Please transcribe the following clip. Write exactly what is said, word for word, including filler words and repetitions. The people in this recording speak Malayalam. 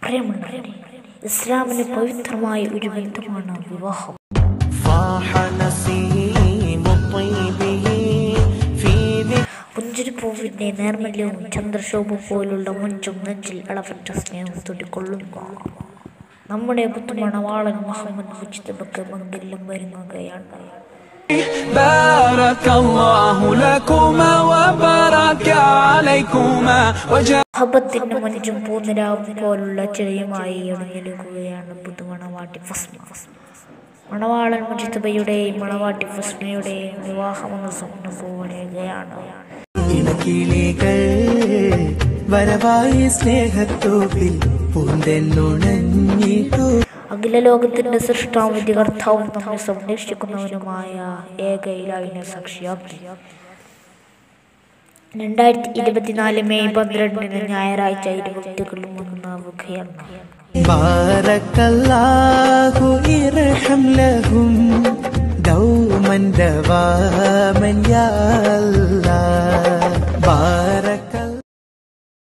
പ്രിയമുള്ളവരെ, ഇസ്ലാമിന് പവിത്രമായ ഒരു ബന്ധമാണ് വിവാഹം. പുഞ്ചിരിപ്പൂവിന്റെ നേർമല്യവും ചന്ദ്രശോഭ പോലുള്ള മുഞ്ചും നെഞ്ചിൽ അളവറ്റ സ്നേഹം തൊടിക്കൊള്ളുന്നു. നമ്മുടെ പുത്തുമണവാളൻ മുഹമ്മദ് മുജ്തബക്ക് മംഗല്യം വരുന്നവയാണ്. ഹബത്തിന്റെ മഞ്ചും പൂനിരാവും പോലുള്ള ചെറിയുമായി ഇണങ്ങിയിരിക്കുകയാണ് പുതുമണവാട്ടി ഫസ്മ. മണവാളൻ മുജ്തബയുടെയും മണവാട്ടി ഫസ്മയുടെയും വിവാഹമെന്ന സ്വപ്നം പോവുകയാണ്. അഖില ലോകത്തിന്റെ സൃഷ്ടാവും വിധികർത്താവും നമ്മെ സംരക്ഷിക്കുന്നവനുമായ ഏക ഇലാഹിനെ സാക്ഷിയാക്കി രണ്ടായിരത്തി ഇരുപത്തിനാല് മെയ് പന്ത്രണ്ടിന് ഞായറാഴ്ച ഇരുപത്തികളും ഒന്നാവുകയാണ്. ബാറക്കല്ലാഹു ഇർഹം ലഹും ദൗമൻ ദവാമൻ യാ